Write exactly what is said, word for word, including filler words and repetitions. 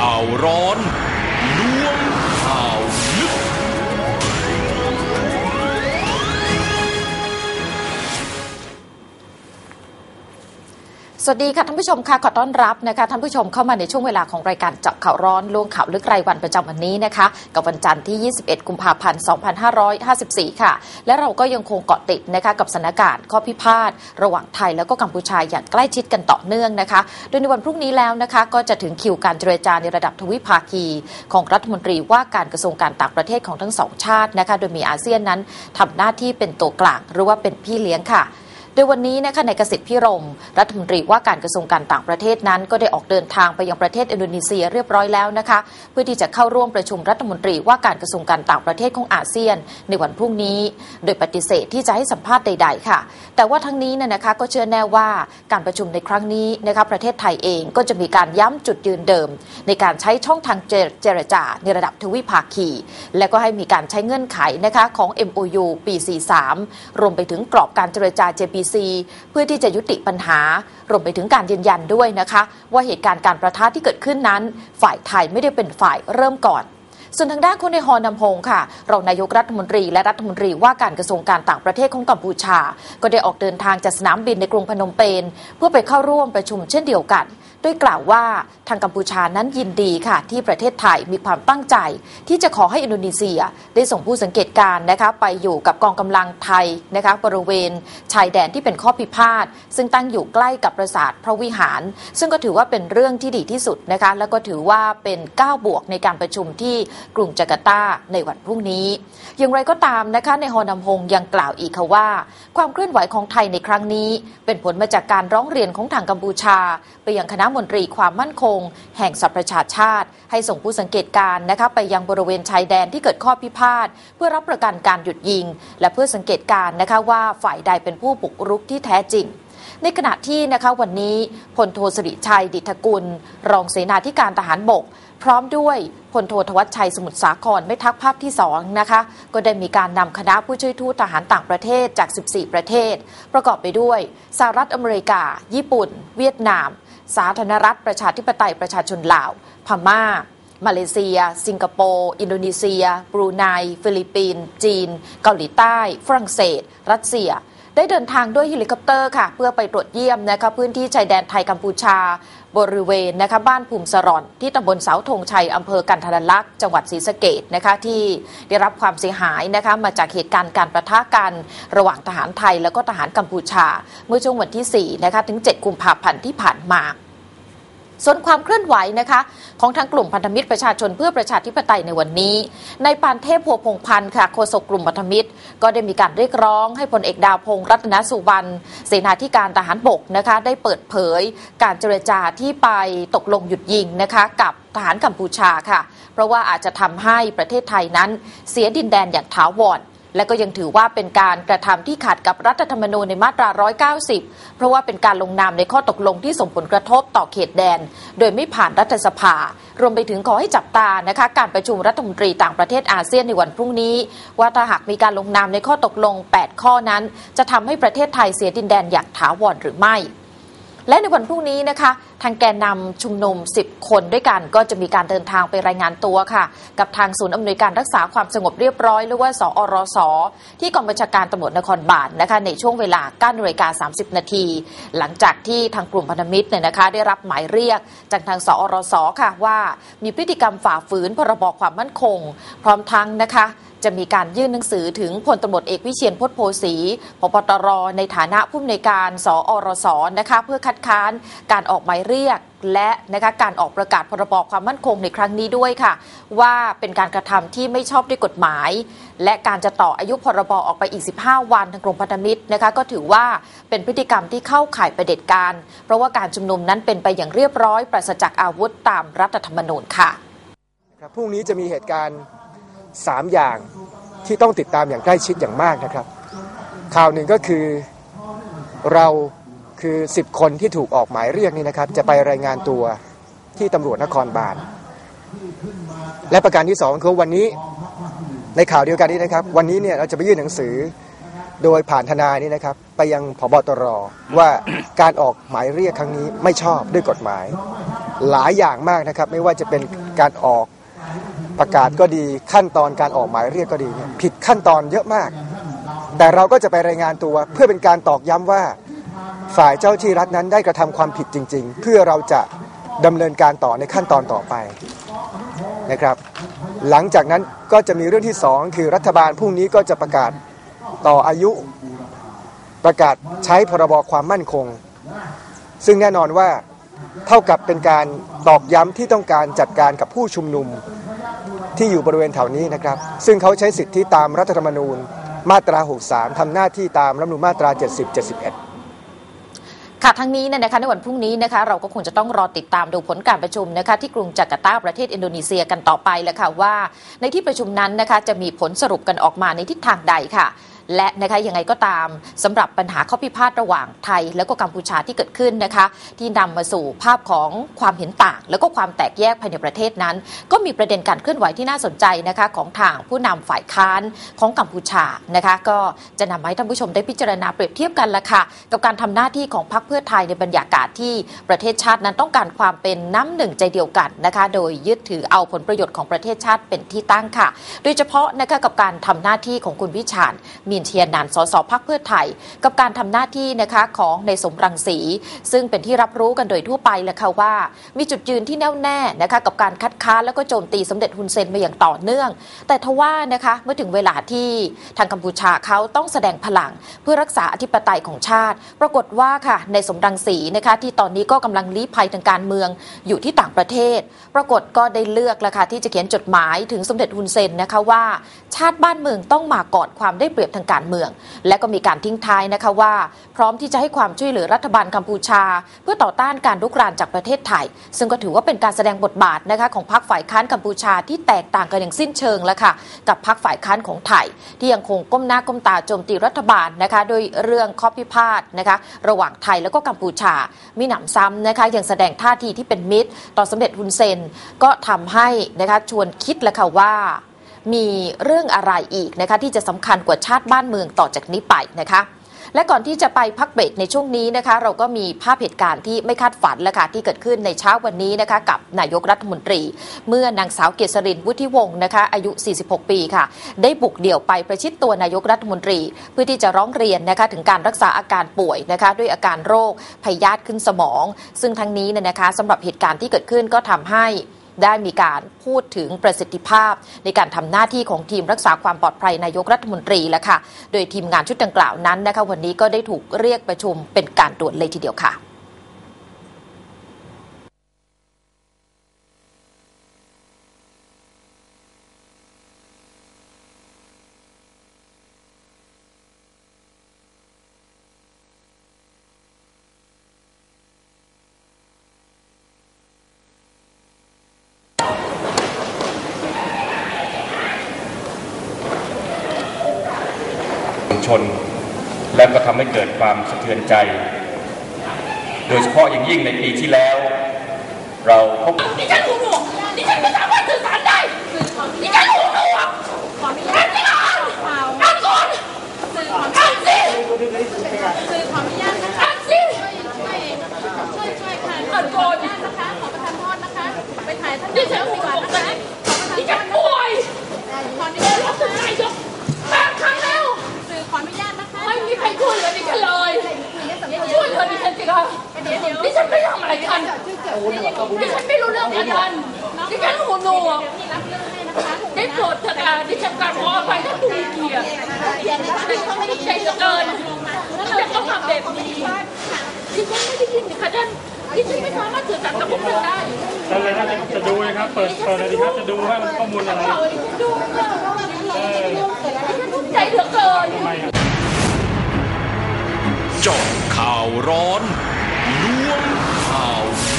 ข่าวร้อนล้วงข่าวลึกสวัสดีค่ะท่านผู้ชมค่ะขอต้อนรับนะคะท่านผู้ชมเข้ามาในช่วงเวลาของรายการเจาะข่าวร้อนล้วงข่าวลึกรายวันประจำวันนี้นะคะกับวันจันทร์ที่ยี่สิบเอ็ดกุมภาพันธ์สองพันห้าร้อยห้าสิบสี่ค่ะและเราก็ยังคงเกาะติดนะคะกับสถานการณ์ข้อพิพาทระหว่างไทยแล้วก็กัมพูชาอย่างใกล้ชิดกันต่อเนื่องนะคะโดยในวันพรุ่งนี้แล้วนะคะก็จะถึงคิวการเจรจาในระดับทวิภาคีของรัฐมนตรีว่าการกระทรวงการต่างประเทศของทั้งสองชาตินะคะโดยมีอาเซียนนั้นทำหน้าที่เป็นตัวกลางหรือว่าเป็นพี่เลี้ยงค่ะโดยวันนี้นะคะนายกสิทธิ์พิรมรัฐมนตรีว่าการกระทรวงการต่างประเทศนั้นก็ได้ออกเดินทางไปยังประเทศอินโดนีเซียเรียบร้อยแล้วนะคะเพื่อที่จะเข้าร่วมประชุมรัฐมนตรีว่าการกระทรวงการต่างประเทศของอาเซียนในวันพรุ่งนี้โดยปฏิเสธที่จะให้สัมภาษณ์ใดๆค่ะแต่ว่าทั้งนี้เนี่ยนะคะก็เชื่อแน่ว่าการประชุมในครั้งนี้นะคะประเทศไทยเองก็จะมีการย้ำจุดยืนเดิมในการใช้ช่องทางเจรจาในระดับทวิภาคีและก็ให้มีการใช้เงื่อนไขนะคะของ เอ็ม โอ ยู ปี สี่สิบสาม รวมไปถึงกรอบการเจรจา เจ พี ซี เพื่อที่จะยุติปัญหารวมไปถึงการยืนยันด้วยนะคะว่าเหตุการณ์การประทะที่เกิดขึ้นนั้นฝ่ายไทยไม่ได้เป็นฝ่ายเริ่มก่อนส่วนทางด้านคุณในฮอนำพงค่ะรองนายกรัฐมนตรีและรัฐมนตรีว่าการกระทรวงการต่างประเทศของกัมพูชาก็ได้ออกเดินทางจากสนามบินในกรุงพนมเปญเพื่อไปเข้าร่วมประชุมเช่นเดียวกันโดยกล่าวว่าทางกัมพูชานั้นยินดีค่ะที่ประเทศไทยมีความตั้งใจที่จะขอให้อินโดนีเซียได้ส่งผู้สังเกตการณ์นะคะไปอยู่กับกองกำลังไทยนะคะบริเวณชายแดนที่เป็นข้อพิพาทซึ่งตั้งอยู่ใกล้กับปราสาทพระวิหารซึ่งก็ถือว่าเป็นเรื่องที่ดีที่สุดนะคะแล้วก็ถือว่าเป็นก้าวบวกในการประชุมที่กรุงจาการ์ตาในวันพรุ่งนี้อย่างไรก็ตามนะคะในฮอนำพงยังกล่าวอีกค่ะว่าความเคลื่อนไหวของไทยในครั้งนี้เป็นผลมาจากการร้องเรียนของทางกัมพูชาไปยังคณะมนตรีความมั่นคงแห่งสหประชาชาติให้ส่งผู้สังเกตการณ์นะคะไปยังบริเวณชายแดนที่เกิดข้อพิพาทเพื่อรับประกันการหยุดยิงและเพื่อสังเกตการณ์นะคะว่าฝ่ายใดเป็นผู้บุกรุกที่แท้จริงในขณะที่นะคะวันนี้พลโทสิริชัยดิษฐกุลรองเสนาธิการทหารบกพร้อมด้วยพลโททวัชชัยสมุทรสาครแม่ทัพภาคที่สองนะคะก็ได้มีการนำคณะผู้ช่วยทูตทหารต่างประเทศจากสิบสี่ประเทศประกอบไปด้วยสหรัฐอเมริกาญี่ปุ่นเวียดนามสาธารณรัฐประชาธิปไตยประชาชนลาวพม่ามาเลเซียสิงคโปร์อินโดนีเซียบรูไนฟิลิปปินส์จีนเกาหลีใต้ฝรั่งเศสรัสเซียได้เดินทางด้วยเฮลิคอปเตอร์ค่ะเพื่อไปตรวจเยี่ยมนะคะพื้นที่ชายแดนไทยกัมพูชาบริเวณนะคะบ้านภูมิสรอนที่ตำบลเสาธงชัยอำเภอกันทรลักษณ์จังหวัดศรีสะเกษนะคะที่ได้รับความเสียหายนะคะมาจากเหตุการณ์การประทะกันระหว่างทหารไทยแล้วก็ทหารกัมพูชาเมื่อช่วงวันที่สี่นะคะถึงเจ็ดกุมภาพันธ์ที่ผ่านมาส่วนความเคลื่อนไหวนะคะของทางกลุ่มพันธมิตรประชาชนเพื่อประชาธิปไตยในวันนี้ในปานเทพพัวพงพันธ์ค่ะโฆษกกลุ่มพันธมิตรก็ได้มีการเรียกร้องให้พลเอกดาวพงษ์รัตนสุวรรณเสนาธิการทหารบกนะคะได้เปิดเผยการเจรจาที่ไปตกลงหยุดยิงนะคะกับทหารกัมพูชาค่ะเพราะว่าอาจจะทำให้ประเทศไทยนั้นเสียดินแดนอย่างถาวรและก็ยังถือว่าเป็นการกระทำที่ขัดกับรัฐธรรมนูญในมาตราหนึ่งร้อยเก้าสิบเพราะว่าเป็นการลงนามในข้อตกลงที่ส่งผลกระทบต่อเขตแดนโดยไม่ผ่านรัฐสภารวมไปถึงขอให้จับตานะคะการประชุมรัฐมนตรีต่างประเทศอาเซียนในวันพรุ่งนี้ว่าถ้าหากมีการลงนามในข้อตกลงแปดข้อนั้นจะทำให้ประเทศไทยเสียดินแดนอย่างถาวรหรือไม่และในวันพรุ่งนี้นะคะทางแกนนำชุมนุมสิบคนด้วยกันก็จะมีการเดินทางไปรายงานตัวค่ะกับทางศูนย์อำนวยการรักษาความสงบเรียบร้อยหรือว่าสอรสที่กองบัญชาการตำรวจนครบาล น, นะคะในช่วงเวลา เก้านาฬิกาสามสิบนาทีหลังจากที่ทางกลุ่มพันธมิตรเนี่ยนะคะได้รับหมายเรียกจากทางสอรสค่ะว่ามีพฤติกรรมฝ่าฝืนพรบความมั่นคงพร้อมทั้งนะคะจะมีการยื่นหนังสือถึงพลตำรวจเอกวิเชียรพจน์โพสีผบ.ตร.ในฐานะผู้อำนวยการสอรสนะคะเพื่อคัดค้านการออกหมายเรียกและนะคะการออกประกาศพรบความมั่นคงในครั้งนี้ด้วยค่ะว่าเป็นการกระทำที่ไม่ชอบด้วยกฎหมายและการจะต่ออายุพรบออกไปอีกสิบห้าวันทางกรมพันธมิตรนะคะก็ถือว่าเป็นพฤติกรรมที่เข้าข่ายเผด็จการเพราะว่าการชุมนุมนั้นเป็นไปอย่างเรียบร้อยปราศจากอาวุธตามรัฐธรรมนูญค่ะพรุ่งนี้จะมีเหตุการณ์สามอย่างที่ต้องติดตามอย่างใกล้ชิดอย่างมากนะครับข่าวหนึ่งก็คือเราคือสิบคนที่ถูกออกหมายเรียกนี่นะครับจะไปรายงานตัวที่ตำรวจนครบาลและประการที่สองคือวันนี้ในข่าวเดียวกันนี้นะครับวันนี้เนี่ยเราจะไปยื่นหนังสือโดยผ่านทนายนี่นะครับไปยังผบ.ตร.ว่าการออกหมายเรียกครั้งนี้ไม่ชอบด้วยกฎหมายหลายอย่างมากนะครับไม่ว่าจะเป็นการออกประกาศก็ดีขั้นตอนการออกหมายเรียกก็ดีเนี่ยผิดขั้นตอนเยอะมากแต่เราก็จะไปรายงานตัวเพื่อเป็นการตอกย้ำว่าฝ่ายเจ้าที่รัฐนั้นได้กระทำความผิดจริงๆเพื่อเราจะดำเนินการต่อในขั้นตอนต่อไปนะครับหลังจากนั้นก็จะมีเรื่องที่สองคือรัฐบาลพรุ่งนี้ก็จะประกาศต่ออายุประกาศใช้พรบความมั่นคงซึ่งแน่นอนว่าเท่ากับเป็นการตอกย้ำที่ต้องการจัดการกับผู้ชุมนุมที่อยู่บริเวณแถวนี้นะครับซึ่งเขาใช้สิทธิตามรัฐธรรมนูญมาตราหกสิบสามทำหน้าที่ตามรัฐธรรมนูญมาตราเจ็ดสิบ เจ็ดสิบเอ็ดค่ะทั้งนี้เนี่ยนะคะในวันพรุ่งนี้นะคะเราก็คงจะต้องรอติดตามดูผลการประชุมนะคะที่กรุงจาการ์ตาประเทศอินโดนีเซียกันต่อไปแหละค่ะว่าในที่ประชุมนั้นนะคะจะมีผลสรุปกันออกมาในทิศทางใดค่ะและนะคะยังไงก็ตามสำหรับปัญหาข้อพิพาทระหว่างไทยและก็กัมพูชาที่เกิดขึ้นนะคะที่นำมาสู่ภาพของความเห็นต่างแล้วก็ความแตกแยกภายในประเทศนั้นก็มีประเด็นการเคลื่อนไหวที่น่าสนใจนะคะของทางผู้นำฝ่ายค้านของกัมพูชานะคะก็จะนำมาให้ท่านผู้ชมได้พิจารณาเปรียบเทียบกันละค่ะกับการทำหน้าที่ของพรรคเพื่อไทยในบรรยากาศที่ประเทศชาตินั้นต้องการความเป็นน้ำหนึ่งใจเดียวกันนะคะโดยยึดถือเอาผลประโยชน์ของประเทศชาติเป็นที่ตั้งค่ะโดยเฉพาะนะคะกับการทำหน้าที่ของคุณวิชาญมีนเทียนนันท์สสพรรคเพื่อไทยกับการทำหน้าที่นะคะของในสมรังสีซึ่งเป็นที่รับรู้กันโดยทั่วไปแล้วค่ะว่ามีจุดยืนที่แน่วแน่นะคะกับการคัดค้านแล้วก็โจมตีสมเด็จฮุนเซนมาอย่างต่อเนื่องแต่ทว่านะคะเมื่อถึงเวลาที่ทางกัมพูชาเขาต้องแสดงพลังเพื่อรักษาอธิปไตยของชาติปรากฏว่าค่ะในสมรังสีนะคะที่ตอนนี้ก็กำลังลี้ภัยทางการเมืองอยู่ที่ต่างประเทศปรากฏก็ได้เลือกละค่ะที่จะเขียนจดหมายถึงสมเด็จฮุนเซนนะคะว่าชาติบ้านเมืองต้องมาก่อนความได้เปรียบทางการเมืองและก็มีการทิ้งท้ายนะคะว่าพร้อมที่จะให้ความช่วยเหลือรัฐบาลกัมพูชาเพื่อต่อต้านการรุกรานจากประเทศไทยซึ่งก็ถือว่าเป็นการแสดงบทบาทนะคะของพรรคฝ่ายค้านกัมพูชาที่แตกต่างกันอย่างสิ้นเชิงแล้วค่ะกับพรรคฝ่ายค้านของไทยที่ยังคงก้มหน้าก้มตาโจมตีรัฐบาลนะคะโดยเรื่องข้อพิพาทนะคะระหว่างไทยแล้วก็กัมพูชามีหนำซ้ำนะคะยังแสดงท่าทีที่เป็นมิตรต่อสมเด็จฮุนเซนก็ทำให้นะคะชวนคิดแล้วค่ะว่ามีเรื่องอะไรอีกนะคะที่จะสำคัญกว่าชาติบ้านเมืองต่อจากนี้ไปนะคะและก่อนที่จะไปพักเบรกในช่วงนี้นะคะเราก็มีภาพเหตุการณ์ที่ไม่คาดฝันและค่ะที่เกิดขึ้นในเช้าวันนี้นะคะกับนายกรัฐมนตรีเมื่อนางสาวเกษรินทร์วุฒิวงศ์นะคะอายุสี่สิบหกปีค่ะได้บุกเดี่ยวไปประชิดตัวนายกรัฐมนตรีเพื่อที่จะร้องเรียนนะคะถึงการรักษาอาการป่วยนะคะด้วยอาการโรคพยาธิขึ้นสมองซึ่งทั้งนี้เนี่ยนะคะสำหรับเหตุการณ์ที่เกิดขึ้นก็ทำให้ได้มีการพูดถึงประสิทธิภาพในการทำหน้าที่ของทีมรักษาความปลอดภัยนายกรัฐมนตรีแล้วค่ะโดยทีมงานชุดดังกล่าวนั้นนะคะวันนี้ก็ได้ถูกเรียกประชุมเป็นการด่วนเลยทีเดียวค่ะชนและก็ทำให้เกิดความสะเทือนใจโดยเฉพาะอย่างยิ่งในปีที่แล้วเราพบดิฉันหูหนวกดิฉันไม่สามารถสื่อสารได้ดิฉันหูหนวกท่านประธานท่านก่อนท่านสิสื่อขออนุญาตนะคะท่านสิช่วยช่วยช่วยค่ะท่านก่อนนะคะขอประทานโทษนะคะไปถ่ายท่านดิฉันหูหนวกนะคะดิฉันป่วยขออนุญาตรับถึงนายกแปดครั้งแล้วขออนุญาตนะคะไม่มีใครช่วยเหลือดิฉันเลยช่วยเหลือดิฉันสิครับดิฉันไม่ทำอะไรกันดิฉันไม่รู้เรื่องกันดิฉันหูหนวกได้โปรดเถอะค่ะดิฉันกราบขออภัยท่านผู้มีเกียรติดิฉันไม่ได้ใจเหลือเกินดิฉันต้องทำแบบนี้ดิฉันไม่ได้ยินค่ะท่านดิฉันไม่สามารถสื่อสารกับพวกท่านได้ท่านเลยนะจะดูนะครับเปิดเปิดเลยดีครับจะดูว่ามันข้อมูลอะไรดูค่ะดิฉันทุกข์ใจเหลือเกินเจาะข่าวร้อนล้วงข่าว